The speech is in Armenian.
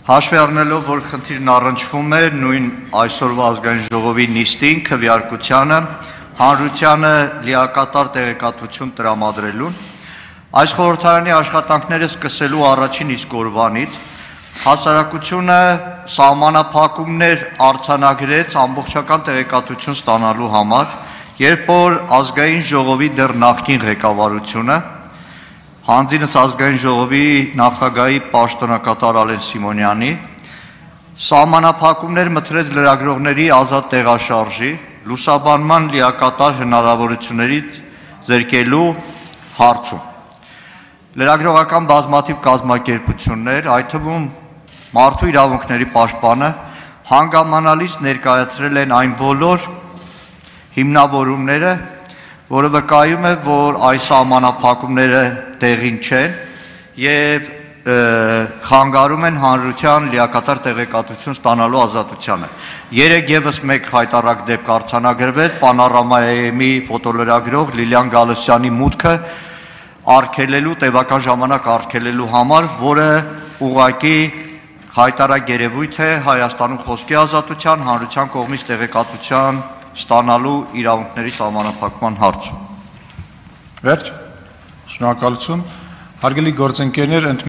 Հաշվի առնելով, որ խնդիրն առնչվում է նույն այսօրվա ազգային ժողովի նիստին, քվեարկությանը, հանրությանը լիակատար տեղեկատվություն տրամադրելուն, այս խորհրդարանի աշխատանքները սկսելու առաջին իսկ օրվանից հասարակությունը սահմանափակումներ արձանագրեց ամբողջական տեղեկատվություն ստանալու համար, երբ որ ազգային ժողովի դեռ նախկին ղեկավարությունը Հանձինս ազգային ժողովի նախագահի պաշտոնակատար Ալեն Սիմոնյանի սահմանափակումներ մտրեց լրագրողների ազատ տեղաշարժի, լուսաբանման լիակատար հնարավորություններից զրկելու հարցում։ Լրագրողական բազմաթիվ կազմակերպություններ, այդ թվում մարդու իրավունքների պաշտպանը, հանգամանալից ներկայացրել են այն բոլոր հիմնավորումները, որը վկայում է, որ այս սահմանափակումները տեղին չեն և խանգարում են հանրության լիակատար տեղեկատվություն ստանալու ազատությանը։ Երեկ ևս մեկ խայտառակ դեպք արձանագրվեց Պանորամայի ֆոտոլրագրող Լիլիան Գալստյանի մուտքը արգելելու, տևական ժամանակ արգելելու համար, որը ուղղակի խայտառակ երևույթ է Հայաստանում խոսքի ազատության, հանրության կողմից տեղեկատվության ստանալու իրավունքների սահմանափակման հարցում։ Վերջ, շնորհակալություն, հարգելի գործընկերներ,